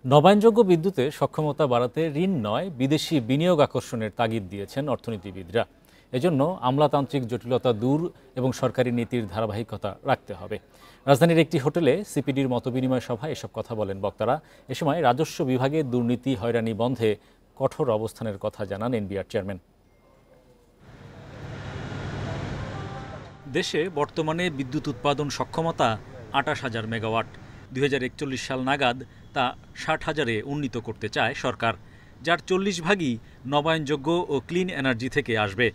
নবায়নযোগ্য বিদ্যুতে সক্ষমতা বাড়াতে ঋণ নয়, বিদেশি বিনিয়োগ আকর্ষণের তাগিদ দিয়েছেন অর্থনীতিবিদরা। এজন্য আমলাতান্ত্রিক জটিলতা দূর এবং সরকারি নীতির ধারাবাহিকতা রাখতে হবে। রাজধানীর একটি হোটেলে সিপিডির মতবিনিময় সভায় এসব কথা বলেন বক্তারা। এ সময় রাজস্ব বিভাগে দুর্নীতি হয়রানি বন্ধে কঠোর অবস্থানের কথা জানান এনবিআর চেয়ারম্যান। দেশে বর্তমানে বিদ্যুৎ উৎপাদন সক্ষমতা ২৮,০০০ মেগাওয়াট। ২০৪১ সাল নাগাদ তা ৬০,০০০-এ উন্নীত করতে চায় সরকার, যার ৪০ ভাগই নবায়নযোগ্য ও ক্লিন এনার্জি থেকে আসবে।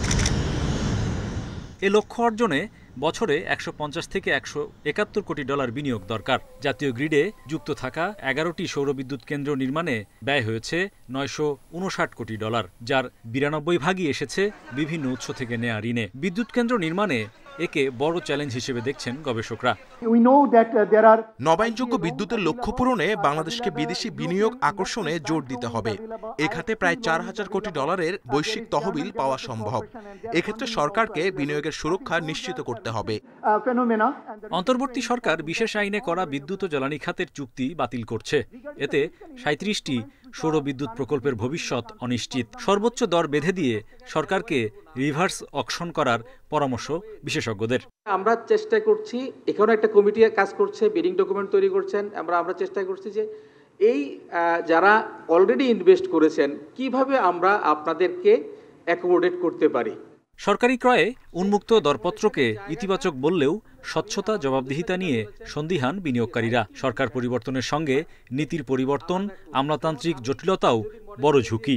এ লক্ষ্য অর্জনে বছরে ১৫০ থেকে ১৭১ কোটি ডলার বিনিয়োগ দরকার। জাতীয় গ্রিডে যুক্ত থাকা ১১টি সৌরবিদ্যুৎ কেন্দ্র নির্মাণে ব্যয় হয়েছে ৯৫৯ কোটি ডলার, যার ৯২ ভাগই এসেছে বিভিন্ন উৎস থেকে নেয়া ঋণে। বিদ্যুৎ কেন্দ্র নির্মাণে একে বড় চ্যালেঞ্জ হিসেবে দেখছেন গবেষকরা। নবায়নযোগ্য বিদ্যুতের লক্ষ্য পূরণে বাংলাদেশকে বিদেশি বিনিয়োগ আকর্ষণে জোর দিতে হবে। এ খাতে প্রায় ৪,০০০ কোটি ডলারের বৈশ্বিক তহবিল পাওয়া সম্ভব। এক্ষেত্রে সরকারকে বিনিয়োগের সুরক্ষা নিশ্চিত করতে হবে। অন্তর্বর্তী সরকার বিশেষ আইনে করা বিদ্যুৎ ও জ্বালানি খাতের চুক্তি বাতিল করছে। এতে ৩৭টি সৌর বিদ্যুৎ প্রকল্পের ভবিষ্যৎ অনিশ্চিত। সর্বোচ্চ দর বেঁধে দিয়ে সরকারকে রিভার্স অকশন করার পরামর্শ বিশেষজ্ঞদের। আমরা চেষ্টা করছি, এখানে একটা কমিটি কাজ করছে, বিডিং ডকুমেন্ট তৈরি করছেন। আমরা চেষ্টা করছি যে এই যারা অলরেডি ইনভেস্ট করেছেন কিভাবে আমরা আপনাদেরকে অ্যাকোমোডেট করতে পারি। সরকারি ক্রয়ে উন্মুক্ত দরপত্রকে ইতিবাচক বললেও স্বচ্ছতা জবাবদিহিতা নিয়ে সন্দিহান বিনিয়োগকারীরা। সরকার পরিবর্তনের সঙ্গে নীতির পরিবর্তন, আমলাতান্ত্রিক জটিলতাও বড় ঝুঁকি।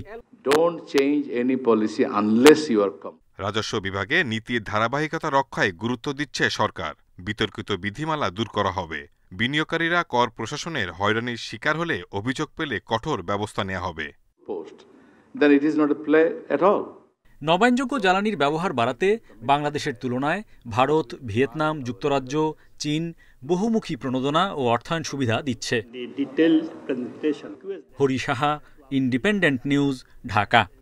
রাজস্ব বিভাগে নীতির ধারাবাহিকতা রক্ষায় গুরুত্ব দিচ্ছে সরকার। বিতর্কিত বিধিমালা দূর করা হবে। বিনিয়োগকারীরা কর প্রশাসনের হয়রানির শিকার হলে অভিযোগ পেলে কঠোর ব্যবস্থা নেওয়া হবে। নবায়নযোগ্য জ্বালানির ব্যবহার বাড়াতে বাংলাদেশের তুলনায় ভারত, ভিয়েতনাম, যুক্তরাজ্য, চীন বহুমুখী প্রণোদনা ও অর্থায়ন সুবিধা দিচ্ছে। Hari Saha, independent news, Dhaka.